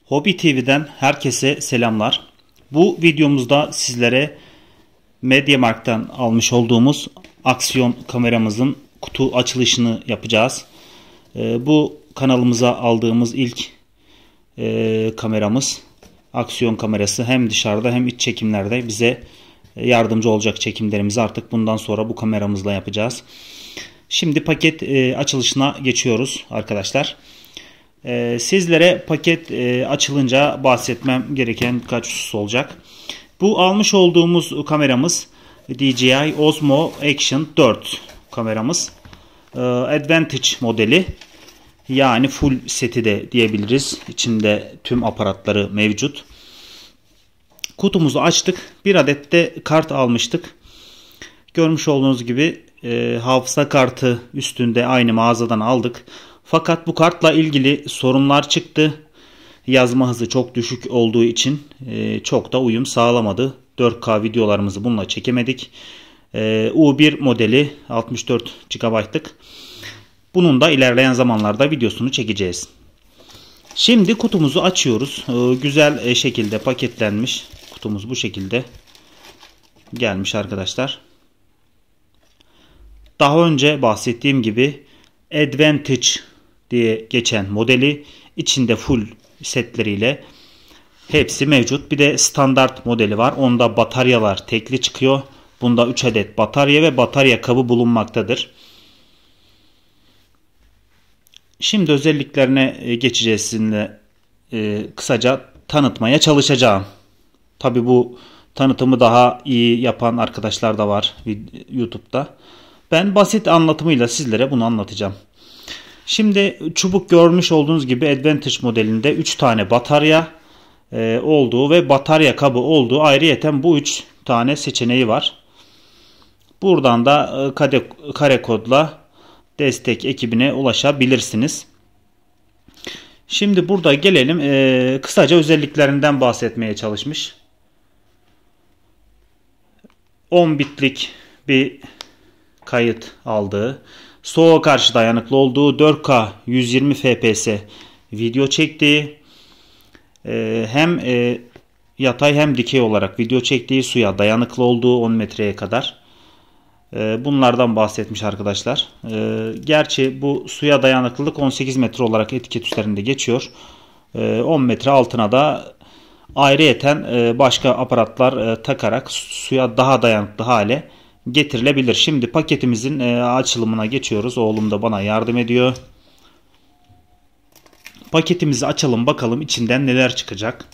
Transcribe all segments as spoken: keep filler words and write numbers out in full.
Hobby T V'den herkese selamlar. Bu videomuzda sizlere MediaMarkt'tan almış olduğumuz aksiyon kameramızın kutu açılışını yapacağız. Ee, bu kanalımıza aldığımız ilk e, kameramız. Aksiyon kamerası hem dışarıda hem iç çekimlerde bize yardımcı olacak çekimlerimizi artık bundan sonra bu kameramızla yapacağız. Şimdi paket e, açılışına geçiyoruz arkadaşlar. Ee, sizlere paket e, açılınca bahsetmem gereken birkaç husus olacak. Bu almış olduğumuz kameramız D J I Osmo Action dört kameramız. Ee, Advantage modeli, yani full seti de diyebiliriz. İçinde tüm aparatları mevcut. Kutumuzu açtık. Bir adet de kart almıştık. Görmüş olduğunuz gibi e, hafıza kartı üstünde aynı mağazadan aldık. Fakat bu kartla ilgili sorunlar çıktı. Yazma hızı çok düşük olduğu için e, çok da uyum sağlamadı. dört K videolarımızı bununla çekemedik. E, U bir modeli altmış dört gigabaytlık. Bunun da ilerleyen zamanlarda videosunu çekeceğiz. Şimdi kutumuzu açıyoruz. E, güzel şekilde paketlenmiş. Kutumuz bu şekilde gelmiş arkadaşlar. Daha önce bahsettiğim gibi Advantage diye geçen modeli, içinde full setleriyle hepsi mevcut. Bir de standart modeli var. Onda bataryalar tekli çıkıyor. Bunda üç adet batarya ve batarya kabı bulunmaktadır. Şimdi özelliklerine geçeceğiz, sizinle e, kısaca tanıtmaya çalışacağım. Tabi bu tanıtımı daha iyi yapan arkadaşlar da var YouTube'da. Ben basit anlatımıyla sizlere bunu anlatacağım. Şimdi çubuk görmüş olduğunuz gibi Advantage modelinde üç tane batarya e, olduğu ve batarya kabı olduğu, ayrıyeten bu üç tane seçeneği var. Buradan da e, kare, kare kodla destek ekibine ulaşabilirsiniz. Şimdi burada gelelim, e, kısaca özelliklerinden bahsetmeye çalışmış. on bitlik bir kayıt aldığı, soğuğa karşı dayanıklı olduğu, dört K yüz yirmi F P S video çektiği, e, hem e, yatay hem dikey olarak video çektiği, suya dayanıklı olduğu on metreye kadar. E, bunlardan bahsetmiş arkadaşlar. E, gerçi bu suya dayanıklılık on sekiz metre olarak etiket üzerinde geçiyor. E, on metre altına da ayrıyeten e, başka aparatlar e, takarak suya daha dayanıklı hale getirilebilir. Şimdi paketimizin e, açılımına geçiyoruz. Oğlum da bana yardım ediyor. Paketimizi açalım, bakalım içinden neler çıkacak.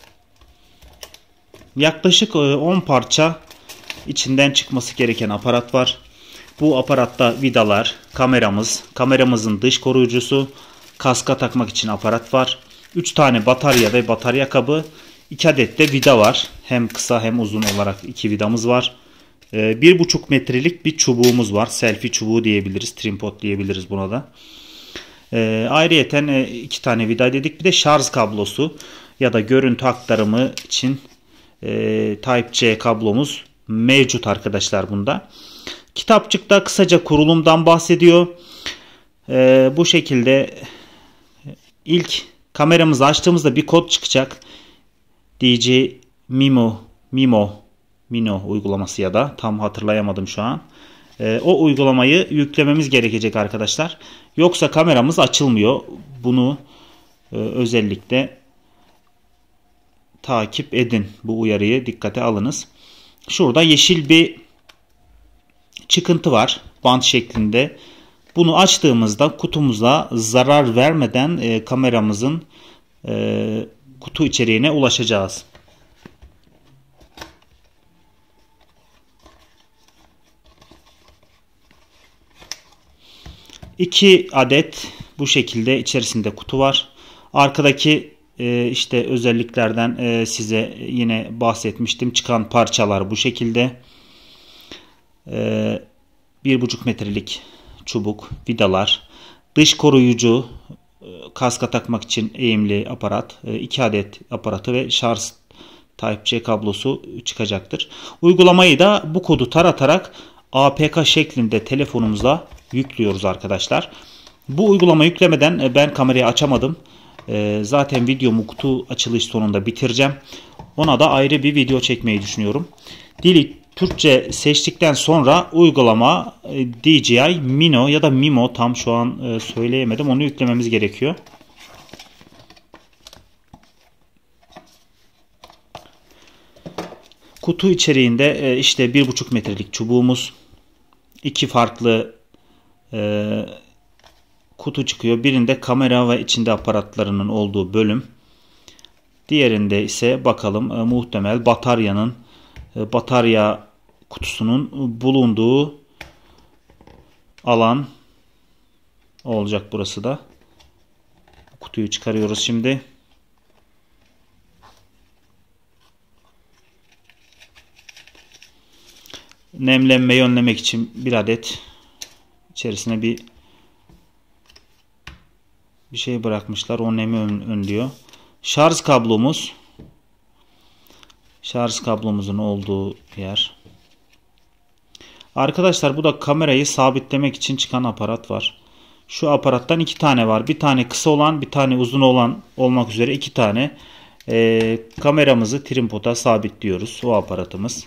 Yaklaşık e, on parça içinden çıkması gereken aparat var. Bu aparatta vidalar, kameramız, kameramızın dış koruyucusu, kaska takmak için aparat var. üç tane batarya ve batarya kabı, iki adet de vida var. Hem kısa hem uzun olarak iki vidamız var. bir buçuk metrelik bir çubuğumuz var. Selfie çubuğu diyebiliriz. Tripod diyebiliriz buna da. E, ayrıyeten e, iki tane vida dedik. Bir de şarj kablosu ya da görüntü aktarımı için e, Type-C kablomuz mevcut arkadaşlar bunda. Kitapçıkta kısaca kurulumdan bahsediyor. E, bu şekilde ilk kameramızı açtığımızda bir kod çıkacak. D J Mimo Mimo Mino uygulaması ya da tam hatırlayamadım şu an. E, o uygulamayı yüklememiz gerekecek arkadaşlar. Yoksa kameramız açılmıyor. Bunu e, özellikle takip edin. Bu uyarıyı dikkate alınız. Şurada yeşil bir çıkıntı var. Bant şeklinde. Bunu açtığımızda kutumuza zarar vermeden e, kameramızın e, kutu içeriğine ulaşacağız. iki adet bu şekilde içerisinde kutu var. Arkadaki e, işte özelliklerden e, size yine bahsetmiştim. Çıkan parçalar bu şekilde. E, bir buçuk metrelik çubuk, vidalar, dış koruyucu, e, kaska takmak için eğimli aparat, e, iki adet aparatı ve şarj Type-C kablosu çıkacaktır. Uygulamayı da bu kodu taratarak A P K şeklinde telefonumuza yüklüyoruz arkadaşlar. Bu uygulama yüklemeden ben kamerayı açamadım. E, zaten videomu kutu açılış sonunda bitireceğim. Ona da ayrı bir video çekmeyi düşünüyorum. Dili Türkçe seçtikten sonra uygulama e, D J I Mino ya da Mimo, tam şu an e, söyleyemedim. Onu yüklememiz gerekiyor. Kutu içeriğinde e, işte bir buçuk metrelik çubuğumuz, iki farklı e, kutu çıkıyor. Birinde kamera ve içinde aparatlarının olduğu bölüm. Diğerinde ise bakalım e, muhtemel bataryanın e, batarya kutusunun bulunduğu alan olacak burası da. Kutuyu çıkarıyoruz şimdi. Nemlenmeyi önlemek için bir adet içerisine bir bir şey bırakmışlar. O nemi önlüyor. Şarj kablomuz. Şarj kablomuzun olduğu yer. Arkadaşlar bu da kamerayı sabitlemek için çıkan aparat var. Şu aparattan iki tane var. Bir tane kısa olan, bir tane uzun olan olmak üzere iki tane e, kameramızı tripoda sabitliyoruz. O aparatımız.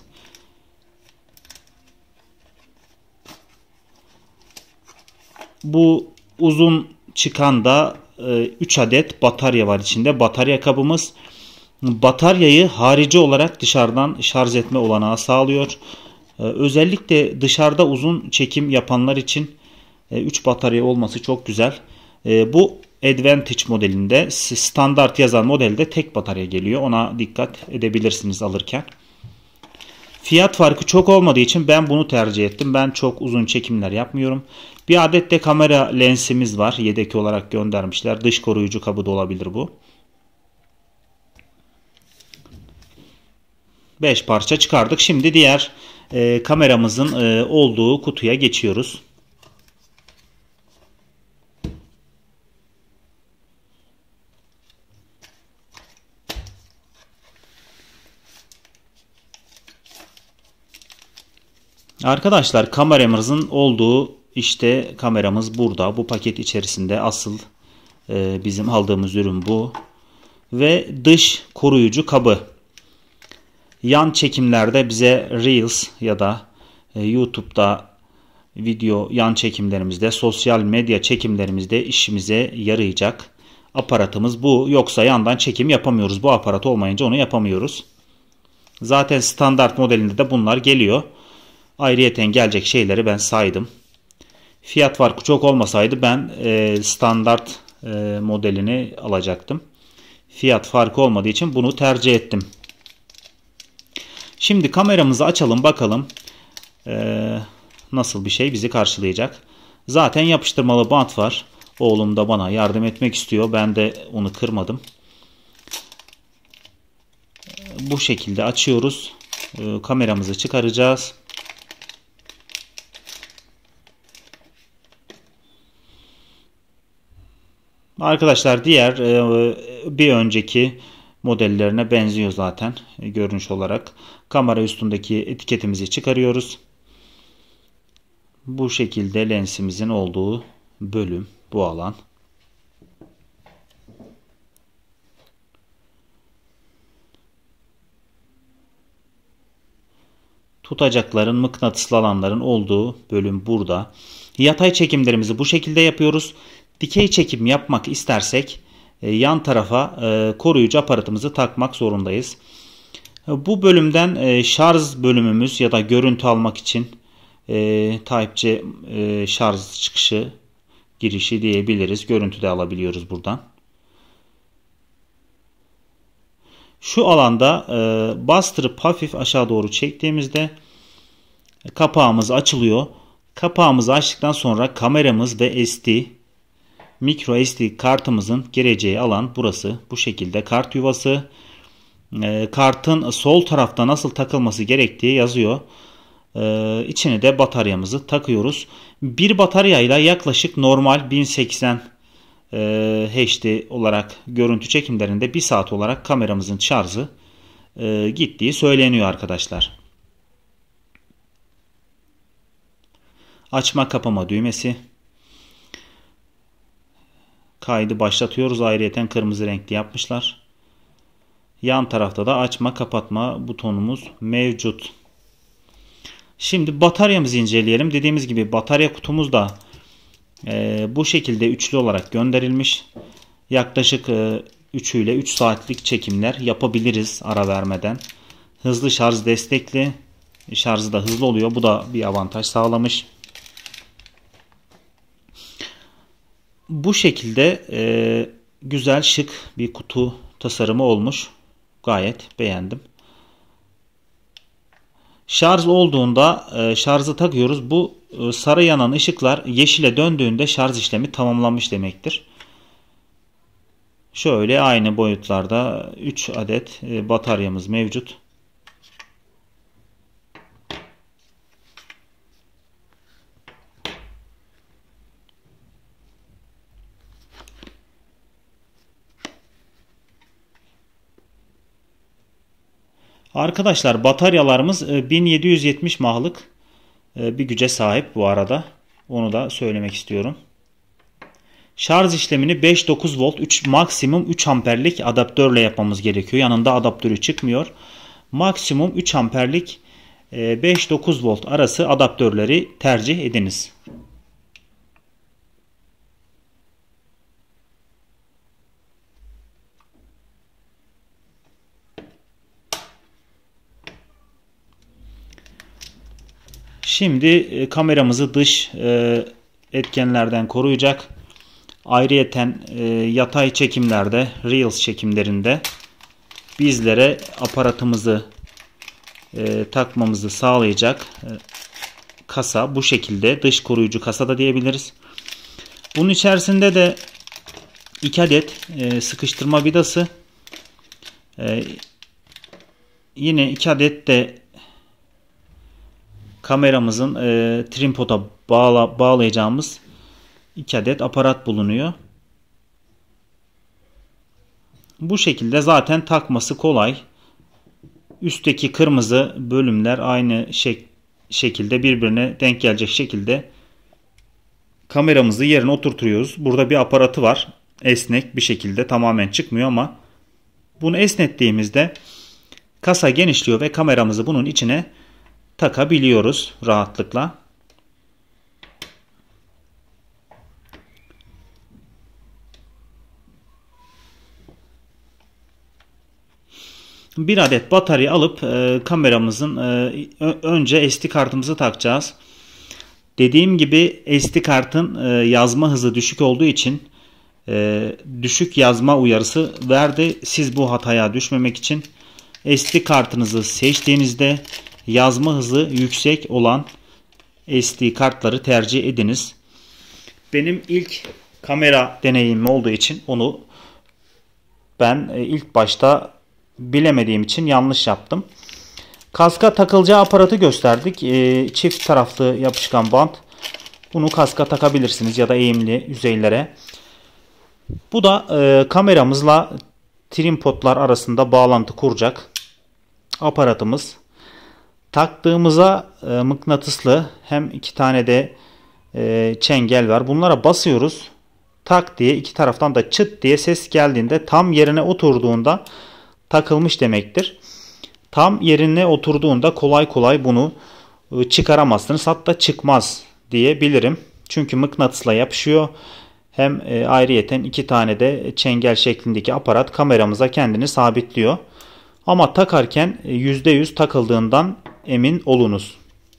Bu uzun çıkan da üç adet batarya var içinde. Batarya kabımız bataryayı harici olarak dışarıdan şarj etme olanağı sağlıyor. Özellikle dışarıda uzun çekim yapanlar için üç batarya olması çok güzel. Bu Advantage modelinde, standart yazan modelde tek batarya geliyor. Ona dikkat edebilirsiniz alırken. Fiyat farkı çok olmadığı için ben bunu tercih ettim. Ben çok uzun çekimler yapmıyorum. Bir adet de kamera lensimiz var. Yedek olarak göndermişler. Dış koruyucu kabı da olabilir bu. beş parça çıkardık. Şimdi diğer e, kameramızın e, olduğu kutuya geçiyoruz. Arkadaşlar kameramızın olduğu işte kameramız burada. Bu paket içerisinde asıl e, bizim aldığımız ürün bu. Ve dış koruyucu kabı. Yan çekimlerde bize Reels ya da e, YouTube'da video yan çekimlerimizde, sosyal medya çekimlerimizde işimize yarayacak aparatımız bu. Yoksa yandan çekim yapamıyoruz. Bu aparat olmayınca onu yapamıyoruz. Zaten standart modelinde de bunlar geliyor. Ayrıyeten gelecek şeyleri ben saydım. Fiyat farkı çok olmasaydı ben e, standart e, modelini alacaktım. Fiyat farkı olmadığı için bunu tercih ettim. Şimdi kameramızı açalım bakalım e, nasıl bir şey bizi karşılayacak. Zaten yapıştırmalı bant var. Oğlum da bana yardım etmek istiyor. Ben de onu kırmadım. Bu şekilde açıyoruz. E, kameramızı çıkaracağız. Arkadaşlar diğer bir önceki modellerine benziyor zaten görünüş olarak. Kamera üstündeki etiketimizi çıkarıyoruz. Bu şekilde lensimizin olduğu bölüm bu alan. Tutacakların, mıknatıslı alanların olduğu bölüm burada. Yatay çekimlerimizi bu şekilde yapıyoruz. Dikey çekim yapmak istersek yan tarafa koruyucu aparatımızı takmak zorundayız. Bu bölümden şarj bölümümüz ya da görüntü almak için Type-C şarj çıkışı girişi diyebiliriz. Görüntü de alabiliyoruz buradan. Şu alanda bastırıp hafif aşağı doğru çektiğimizde kapağımız açılıyor. Kapağımızı açtıktan sonra kameramız ve S D micro S D kartımızın gireceği alan burası. Bu şekilde kart yuvası. E, kartın sol tarafta nasıl takılması gerektiği yazıyor. E, içine de bataryamızı takıyoruz. Bir bataryayla yaklaşık normal bin seksen e, H D olarak görüntü çekimlerinde bir saat olarak kameramızın şarjı e, gittiği söyleniyor arkadaşlar. Açma kapama düğmesi. Kaydı başlatıyoruz. Ayrıyeten kırmızı renkli yapmışlar. Yan tarafta da açma kapatma butonumuz mevcut. Şimdi bataryamızı inceleyelim. Dediğimiz gibi batarya kutumuz da e, bu şekilde üçlü olarak gönderilmiş. Yaklaşık e, üç ile üç saatlik çekimler yapabiliriz ara vermeden. Hızlı şarj destekli. Şarjı da hızlı oluyor. Bu da bir avantaj sağlamış. Bu şekilde e, güzel şık bir kutu tasarımı olmuş. Gayet beğendim. Şarj olduğunda e, şarjı takıyoruz. Bu e, sarı yanan ışıklar yeşile döndüğünde şarj işlemi tamamlanmış demektir. Şöyle aynı boyutlarda üç adet e, bataryamız mevcut. Arkadaşlar bataryalarımız bin yedi yüz yetmiş mAh'lık bir güce sahip bu arada. Onu da söylemek istiyorum. Şarj işlemini beş dokuz volt üç, maksimum üç amperlik adaptörle yapmamız gerekiyor. Yanında adaptörü çıkmıyor. Maksimum üç amperlik beş dokuz volt arası adaptörleri tercih ediniz. Şimdi kameramızı dış etkenlerden koruyacak. Ayrıyeten yatay çekimlerde, Reels çekimlerinde bizlere aparatımızı takmamızı sağlayacak kasa bu şekilde. Dış koruyucu kasa da diyebiliriz. Bunun içerisinde de iki adet sıkıştırma vidası, yine iki adet de kameramızın e, tripoda bağla, bağlayacağımız iki adet aparat bulunuyor. Bu şekilde zaten takması kolay. Üstteki kırmızı bölümler aynı şek şekilde birbirine denk gelecek şekilde kameramızı yerine oturtuyoruz. Burada bir aparatı var. Esnek bir şekilde, tamamen çıkmıyor ama bunu esnettiğimizde kasa genişliyor ve kameramızı bunun içine takabiliyoruz rahatlıkla. Bir adet batarya alıp e, kameramızın e, önce S D kartımızı takacağız. Dediğim gibi S D kartın e, yazma hızı düşük olduğu için e, düşük yazma uyarısı verdi. Siz bu hataya düşmemek için S D kartınızı seçtiğinizde yazma hızı yüksek olan S D kartları tercih ediniz. Benim ilk kamera deneyimim olduğu için onu ben ilk başta bilemediğim için yanlış yaptım. Kaska takılacağı aparatı gösterdik. Çift taraflı yapışkan bant. Bunu kaska takabilirsiniz ya da eğimli yüzeylere. Bu da kameramızla tripodlar arasında bağlantı kuracak aparatımız. Taktığımıza e, mıknatıslı hem iki tane de e, çengel var. Bunlara basıyoruz. Tak diye iki taraftan da çıt diye ses geldiğinde tam yerine oturduğunda takılmış demektir. Tam yerine oturduğunda kolay kolay bunu e, çıkaramazsınız. Hatta çıkmaz diyebilirim. Çünkü mıknatısla yapışıyor. Hem e, ayrıyeten iki tane de çengel şeklindeki aparat kameramıza kendini sabitliyor. Ama takarken yüzde yüz takıldığından emin olunuz.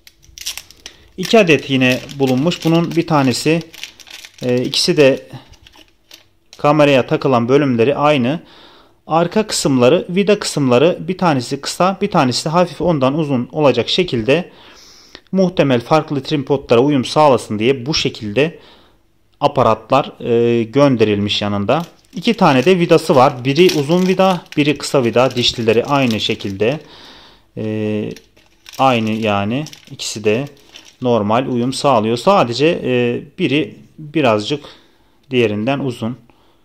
İki adet yine bulunmuş. Bunun bir tanesi, ikisi de kameraya takılan bölümleri aynı. Arka kısımları, vida kısımları bir tanesi kısa, bir tanesi hafif ondan uzun olacak şekilde muhtemel farklı tripodlara uyum sağlasın diye bu şekilde aparatlar gönderilmiş yanında. İki tane de vidası var. Biri uzun vida, biri kısa vida. Dişlileri aynı şekilde. Ee, aynı yani. İkisi de normal uyum sağlıyor. Sadece e, biri birazcık diğerinden uzun.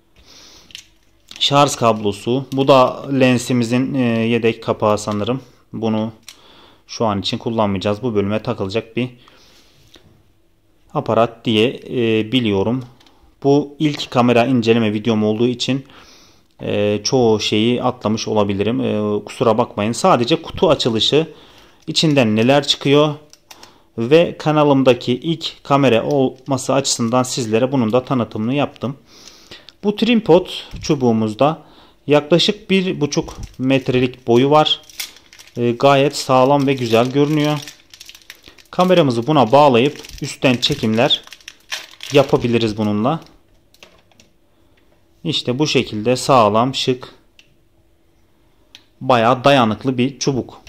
Şarj kablosu. Bu da lensimizin e, yedek kapağı sanırım. Bunu şu an için kullanmayacağız. Bu bölüme takılacak bir aparat diye e, biliyorum. Bu ilk kamera inceleme videom olduğu için e, çoğu şeyi atlamış olabilirim. E, kusura bakmayın. Sadece kutu açılışı, içinden neler çıkıyor ve kanalımdaki ilk kamera olması açısından sizlere bunun da tanıtımını yaptım. Bu tripod çubuğumuzda yaklaşık bir buçuk metrelik boyu var. E, gayet sağlam ve güzel görünüyor. Kameramızı buna bağlayıp üstten çekimler yapabiliriz bununla. İşte bu şekilde sağlam, şık, bayağı dayanıklı bir çubuk.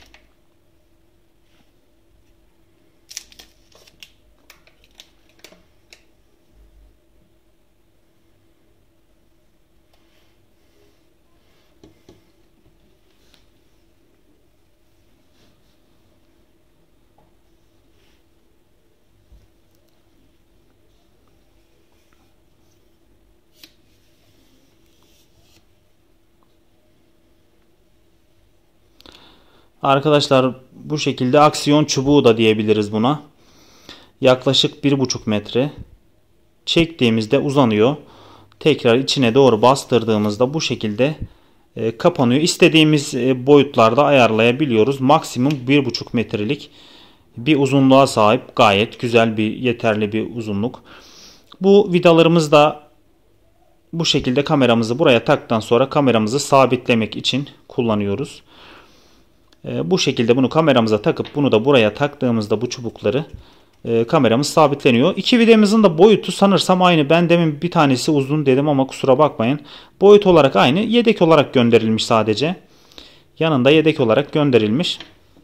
Arkadaşlar bu şekilde aksiyon çubuğu da diyebiliriz buna. Yaklaşık bir buçuk metre. Çektiğimizde uzanıyor. Tekrar içine doğru bastırdığımızda bu şekilde e, kapanıyor. İstediğimiz e, boyutlarda ayarlayabiliyoruz. Maksimum bir buçuk metrelik bir uzunluğa sahip. Gayet güzel bir, yeterli bir uzunluk. Bu vidalarımız da bu şekilde kameramızı buraya taktıktan sonra kameramızı sabitlemek için kullanıyoruz. Bu şekilde bunu kameramıza takıp bunu da buraya taktığımızda bu çubukları e, kameramız sabitleniyor. İki vidamızın da boyutu sanırsam aynı. Ben demin bir tanesi uzun dedim ama kusura bakmayın. Boyut olarak aynı. Yedek olarak gönderilmiş sadece. Yanında yedek olarak gönderilmiş.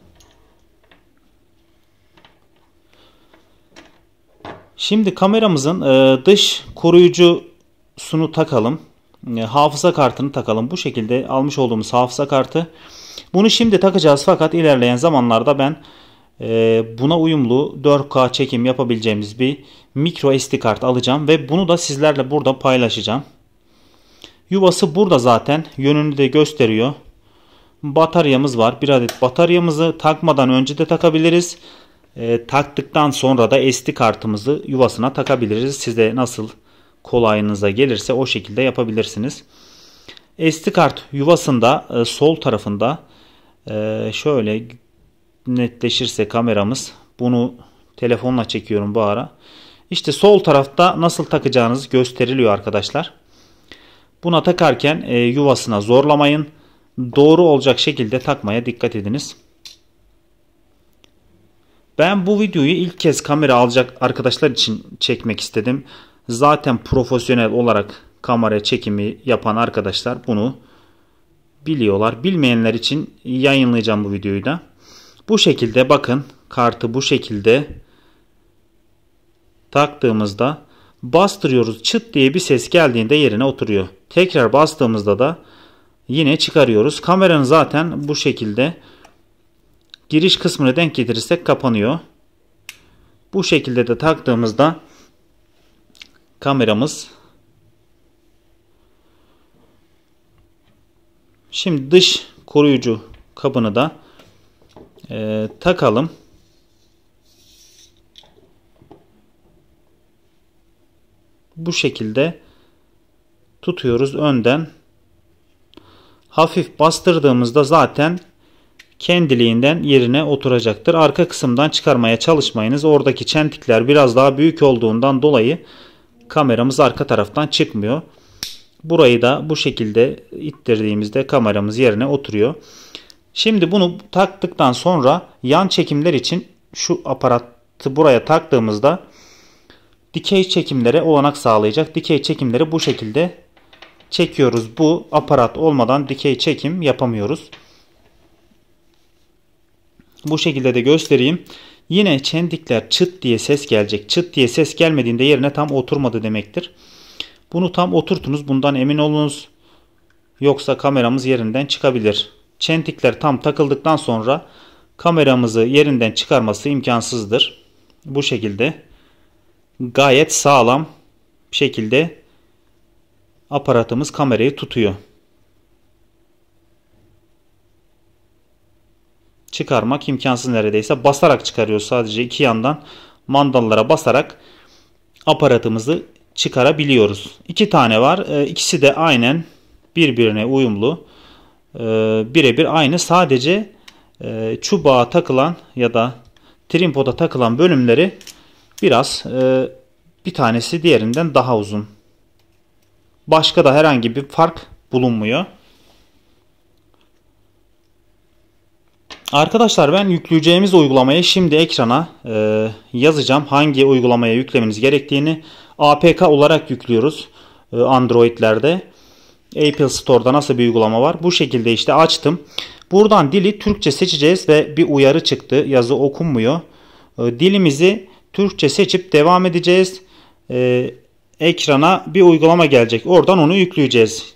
Şimdi kameramızın e, dış koruyucusunu takalım. E, hafıza kartını takalım. Bu şekilde almış olduğumuz hafıza kartı. Bunu şimdi takacağız fakat ilerleyen zamanlarda ben e, buna uyumlu dört K çekim yapabileceğimiz bir micro S D kart alacağım ve bunu da sizlerle burada paylaşacağım. Yuvası burada zaten, yönünü de gösteriyor. Bataryamız var. Bir adet bataryamızı takmadan önce de takabiliriz. E, taktıktan sonra da S D kartımızı yuvasına takabiliriz. Size nasıl kolayınıza gelirse o şekilde yapabilirsiniz. S D kart yuvasında e, sol tarafında e, şöyle netleşirse kameramız, bunu telefonla çekiyorum bu ara. İşte sol tarafta nasıl takacağınız gösteriliyor arkadaşlar. Buna takarken e, yuvasına zorlamayın. Doğru olacak şekilde takmaya dikkat ediniz. Ben bu videoyu ilk kez kamera alacak arkadaşlar için çekmek istedim. Zaten profesyonel olarak kamera çekimi yapan arkadaşlar bunu biliyorlar. Bilmeyenler için yayınlayacağım bu videoyu da. Bu şekilde bakın, kartı bu şekilde taktığımızda bastırıyoruz. Çıt diye bir ses geldiğinde yerine oturuyor. Tekrar bastığımızda da yine çıkarıyoruz. Kameranın zaten bu şekilde giriş kısmını denk getirirsek kapanıyor. Bu şekilde de taktığımızda kameramız. Şimdi dış koruyucu kabını da e, takalım. Bu şekilde tutuyoruz önden. Hafif bastırdığımızda zaten kendiliğinden yerine oturacaktır. Arka kısımdan çıkarmaya çalışmayınız. Oradaki çentikler biraz daha büyük olduğundan dolayı kameramız arka taraftan çıkmıyor. Burayı da bu şekilde ittirdiğimizde kameramız yerine oturuyor. Şimdi bunu taktıktan sonra yan çekimler için şu aparatı buraya taktığımızda dikey çekimlere olanak sağlayacak. Dikey çekimleri bu şekilde çekiyoruz. Bu aparat olmadan dikey çekim yapamıyoruz. Bu şekilde de göstereyim. Yine çentikler çıt diye ses gelecek. Çıt diye ses gelmediğinde yerine tam oturmadı demektir. Bunu tam oturtunuz. Bundan emin olunuz. Yoksa kameramız yerinden çıkabilir. Çentikler tam takıldıktan sonra kameramızı yerinden çıkarması imkansızdır. Bu şekilde gayet sağlam şekilde aparatımız kamerayı tutuyor. Çıkarmak imkansız neredeyse. Basarak çıkarıyoruz sadece iki yandan. Mandallara basarak aparatımızı çıkarabiliyoruz. İki tane var. İkisi de aynen birbirine uyumlu. Birebir aynı. Sadece çubuğa takılan ya da trimpoda takılan bölümleri biraz bir tanesi diğerinden daha uzun. Başka da herhangi bir fark bulunmuyor. Arkadaşlar ben yükleyeceğimiz uygulamayı şimdi ekrana e, yazacağım. Hangi uygulamaya yüklemeniz gerektiğini A P K olarak yüklüyoruz e, Android'lerde. Apple Store'da nasıl bir uygulama var? Bu şekilde işte açtım. Buradan dili Türkçe seçeceğiz ve bir uyarı çıktı. Yazı okunmuyor. E, dilimizi Türkçe seçip devam edeceğiz. E, ekrana bir uygulama gelecek. Oradan onu yükleyeceğiz.